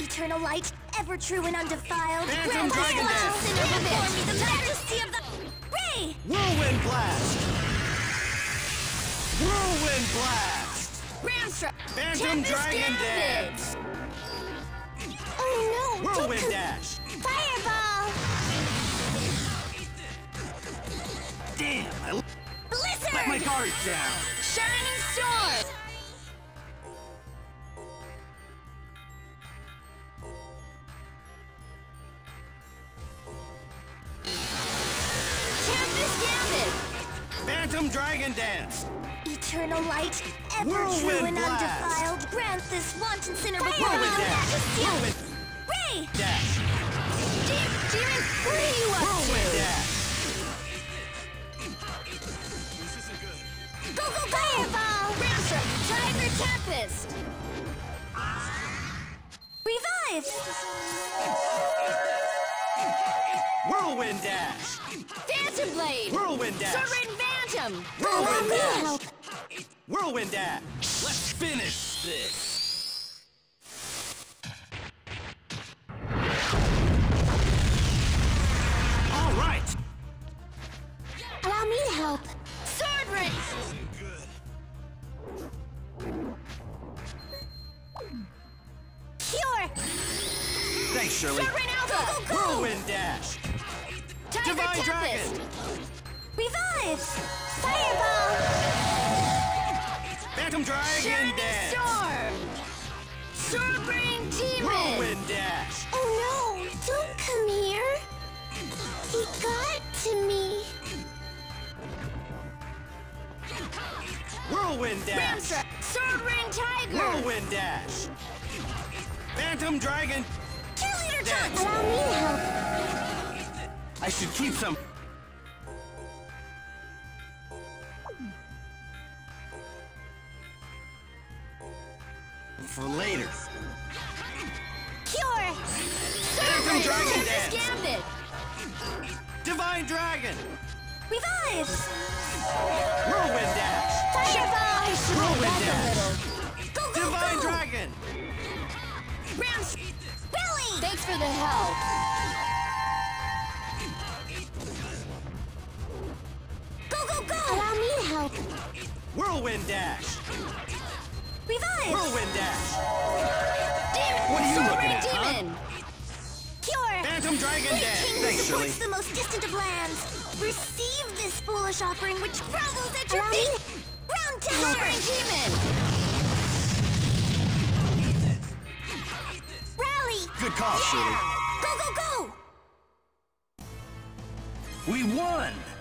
Eternal light, ever true and undefiled. Phantom Dragon Dance! Inform me the majesty of the... Ray! Whirlwind Blast! Whirlwind Blast! Ramstrike! Phantom Dragon Dance! Oh no! Whirlwind Dash! Fireball! Damn, I Blizzard! let my guard down! Shining Storm! Tempest Gambit! Phantom Dragon Dance! Eternal light, ever Whirlwind true and Blast! undefiled. Grant this wanton sinner before Whirlwind the Dash! majesty of... Whirlwind Ray! Dash! Demon, what are you up Whirlwind to? Dash! Go, go, go! Fireball! Ramstrike! Tiger Tempest! Revive! Whirlwind Dash! Phantom Blade! Whirlwind Dash! Sword Rain Phantom! Whirlwind Dash! Help! Whirlwind Dash! Let's finish this! All right! Allow me to help! Sword Rain! Cure! Thanks, Shirley. Sword Rain Alpha! Go, go, go! Whirlwind Dash! Tiger Divine Tempest! Dragon! Revive! Fireball! Phantom Dragon Shining Dance! Storm! Sword Rain Demon! Whirlwind Dash! Oh no! Don't come here! He got to me! Whirlwind Dash! Ramstrike! Sword Rain Tiger! Whirlwind Dash! Phantom Dragon! Cheerleader Dance. Touch! Allow me to help! I should keep some. For later. Cure! Phantom Dragon Tempest Dance. Gambit! Divine Dragon! Revive! Whirlwind Dash! Fireball! I should hold Whirlwind back a Dash. little. Go, go, Divine go! Dragon! Rams! Billy! Thanks for the help. Go, go, go! Allow me to help. Whirlwind Dash! Revive! Whirlwind Dash! Demon! What are you Sword looking Rain at, huh? Demon! Cure! Phantom Dragon Great Dance! King Thanks, Shirley. supports the most distant of lands. Receive this foolish offering which groveled at your feet. Round to Sword Rain Demon! Rally! Good call, Shirley. Go, go, go! We won!